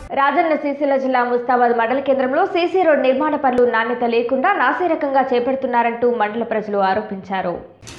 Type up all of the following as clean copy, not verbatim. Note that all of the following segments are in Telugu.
రాజన్న సిరిసిల్ల జిల్లా ముస్తాబాద్ మండల కేంద్రంలో సీసీ రోడ్ నిర్మాణ పనులు నాణ్యత లేకుండా నాసిరకంగా చేపడుతున్నారంటూ మండల ప్రజలు ఆరోపించారు.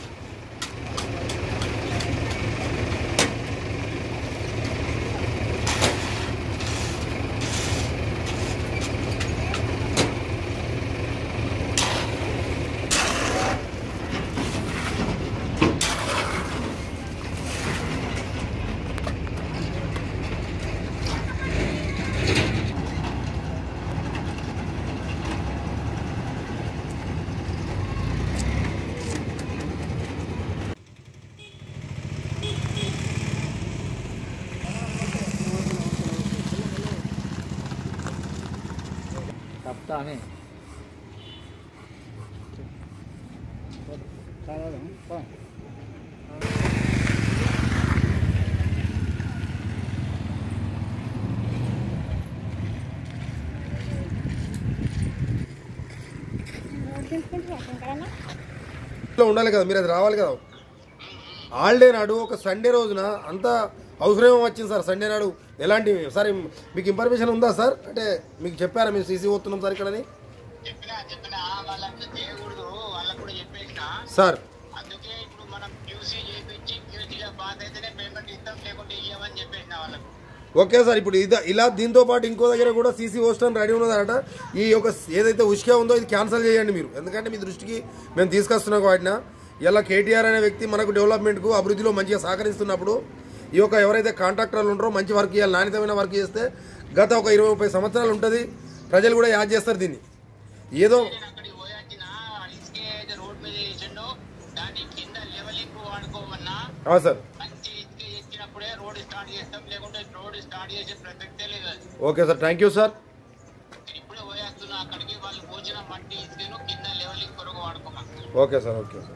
Kaptane. ఉండాలి కదా, మీరు అది రావాలి కదా. హాలిడే నాడు ఒక సండే రోజున అంత అవసరం వచ్చింది సార్. సండే నాడు ఎలాంటి సార్ మీకు ఇన్ఫర్మేషన్ ఉందా సార్? అంటే మీకు చెప్పారా మేము సీసీ పోతున్నాం సార్ ఇక్కడని? Sir okay sir. ఇప్పుడు ఇలా దీంతో పాటు ఇంకో దగ్గర కూడా సీసీ పోస్టర్ రెడీ ఉన్నదట. ఈ యొక్క ఏదైతే ఉష్కే ఉందో ఇది క్యాన్సిల్ చేయండి మీరు, ఎందుకంటే మీ దృష్టికి మేము తీసుకొస్తున్నాం వాటిన. ఇలా కేటీఆర్ అనే వ్యక్తి మనకు డెవలప్మెంట్కు అభివృద్ధిలో మంచిగా సహకరిస్తున్నప్పుడు ఈ యొక్క ఎవరైతే కాంట్రాక్టర్లు ఉంటారో మంచి వర్క్ చేయాలి, నాణ్యతమైన వర్క్ చేస్తే గత ఒక 20-30 సంవత్సరాలు ఉంటుంది, ప్రజలు కూడా యాడ్ చేస్తారు దీన్ని. ఏదో sir okay sir, thank you sir. Okay sir, okay sir.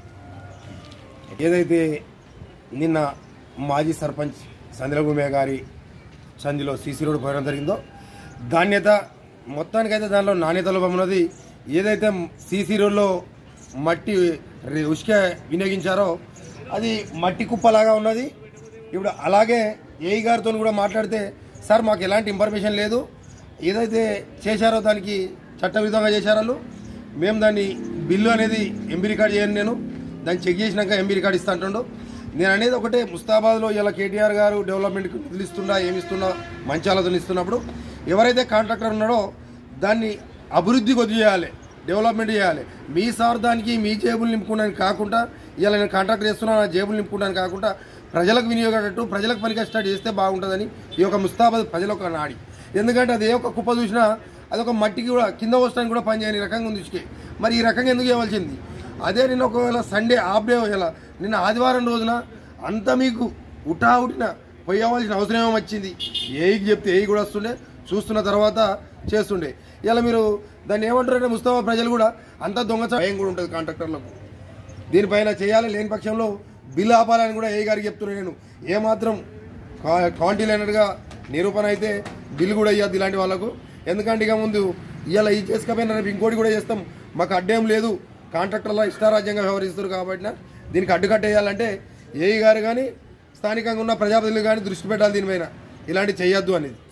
ఏదైతే నిన్న మాజీ సర్పంచ్ సందిలభూమి గారి సంధిలో సీసీ రోడ్డు పోయడం జరిగిందో నాణ్యత మొత్తానికైతే దానిలో నాణ్యత లోపం ఉన్నది. ఏదైతే సీసీ రోడ్లో మట్టి ఉష్క వినియోగించారో అది మట్టి కుప్పలాగా ఉన్నది. ఇప్పుడు అలాగే ఏఈ గారితో కూడా మాట్లాడితే సార్ మాకు ఎలాంటి ఇన్ఫర్మేషన్ లేదు, ఏదైతే చేశారో దానికి చట్టవిధంగా చేశారు, మేము దాన్ని బిల్లు అనేది ఎంబీ రికార్డ్ చేయను, నేను దాన్ని చెక్ చేసినాక ఎంబీ రికార్డ్ ఇస్తా అంటుండో. నేను అనేది ఒకటే, ముస్తాబాద్లో ఇలా కేటీఆర్ గారు డెవలప్మెంట్కి నిధులు ఇస్తున్నా ఏమిస్తున్నా మంచి ఆలోచనలు ఇస్తున్నప్పుడు ఎవరైతే కాంట్రాక్టర్ ఉన్నాడో దాన్ని అభివృద్ధి కొద్ది చేయాలి, డెవలప్మెంట్ చేయాలి. మీ స్వార్థానికి మీ జేబులు నింపుకోవడానికి కాకుండా, ఇలా నేను కాంట్రాక్ట్ చేస్తున్నా నా జేబులు నింపుకోవడానికి కాకుండా ప్రజలకు వినియోగట్టు ప్రజలకు పనికి స్టార్ట్ చేస్తే బాగుంటుందని ఈ యొక్క ముస్తాబాద్ ప్రజల ఒక నాడి. ఎందుకంటే అది ఏ ఒక్క కుప్ప చూసినా అదొక మట్టికి కూడా కింద వస్తానికి కూడా పనిచేయని రకంగా ఉంది ఇసుకే. మరి ఈ రకంగా ఎందుకు చేయవలసింది? అదే నిన్న ఒకవేళ సండే ఆఫ్ డే ఇలా నిన్న ఆదివారం రోజున అంతా మీకు ఉటావుటిన పోయవలసిన అవసరం ఏమో వచ్చింది. ఏఈకి చెప్తే ఏఈ కూడా వస్తుండే, చూస్తున్న తర్వాత చేస్తుండే. ఇలా మీరు దాన్ని ఏమంటారంటే ముస్తాబాద్ ప్రజలు కూడా అంతా భయం కూడా ఉంటుంది కాంట్రాక్టర్లకు. దీనిపైన చేయాలి, లేని పక్షంలో బిల్లు ఆపాలని కూడా ఏఈ గారికి చెప్తున్నాను నేను. ఏమాత్రం క్వాంటిటీ లేనట్టుగా నిరూపణ అయితే బిల్లు కూడా ఇవ్వద్దు ఇలాంటి వాళ్ళకు. ఎందుకంటే ఇక ముందు ఇలా ఇది చేసుకపోయినా రేపు ఇంకోటి కూడా చేస్తాం, మాకు అడ్డేం లేదు, కాంట్రాక్టర్లో ఇష్టారాజ్యంగా వ్యవహరిస్తారు కాబట్టి దీనికి అడ్డుకట్టేయాలంటే ఏఈ గారు కానీ స్థానికంగా ఉన్న ప్రజాప్రతినిధులు కానీ దృష్టి పెట్టాలి దీనిపైన, ఇలాంటివి చేయొద్దు అనేది.